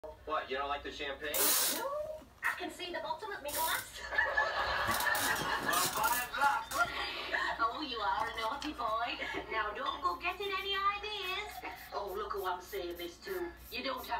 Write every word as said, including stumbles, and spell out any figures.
What, you don't like the champagne? No, I can see the bottom of me glass. Well, buy a drop. Oh, you are a naughty boy. Now don't go getting any ideas. Oh, look who I'm saying this to. You don't